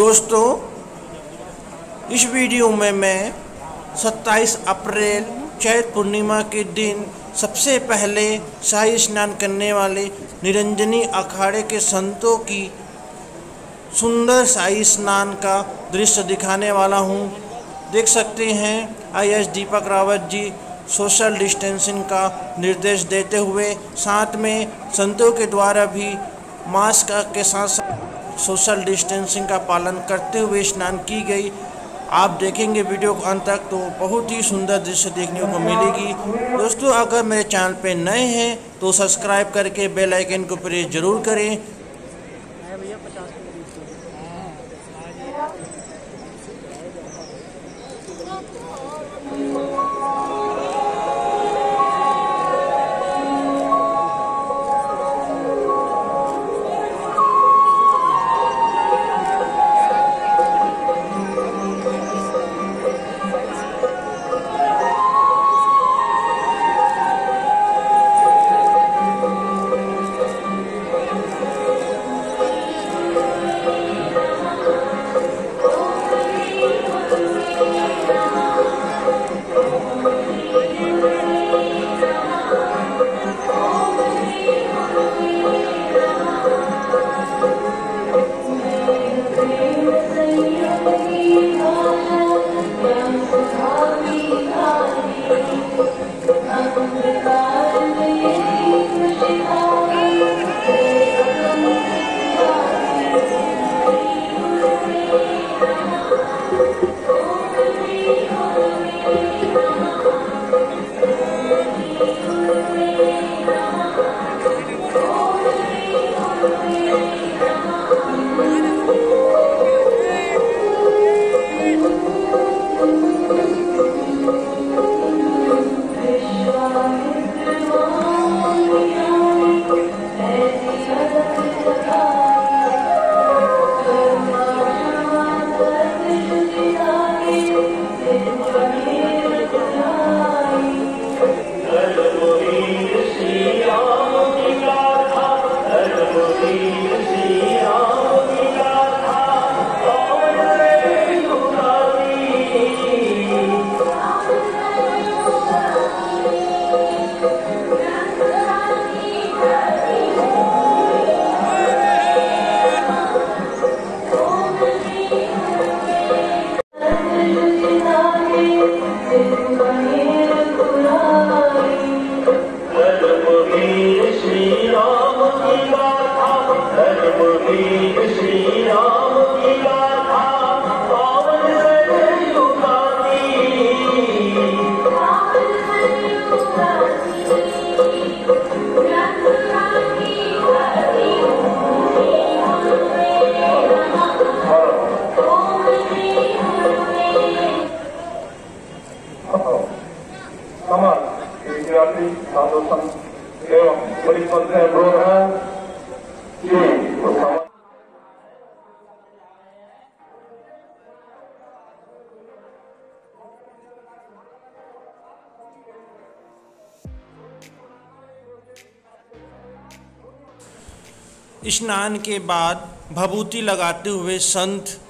दोस्तों, इस वीडियो में मैं 27 अप्रैल चैत्र पूर्णिमा के दिन सबसे पहले शाही स्नान करने वाले निरंजनी अखाड़े के संतों की सुंदर शाही स्नान का दृश्य दिखाने वाला हूं। देख सकते हैं IAS Deepak Rawat ji social distancing का निर्देश देते हुए साथ में संतों के द्वारा भी मास्क के साथ सोशल डिस्टेंसिंग का पालन करते हुए स्नान की गई। आप देखेंगे वीडियो को अंत तक तो बहुत ही सुंदर दृश्य देखने को मिलेगी। दोस्तों, अगर मेरे चैनल पे नए हैं तो सब्सक्राइब करके बेल आइकन को प्रेस जरूर करें। साधु संत एवं पुलिस मंत्री से अनुरोध है कि स्नान के बाद भभूति लगाते हुए संत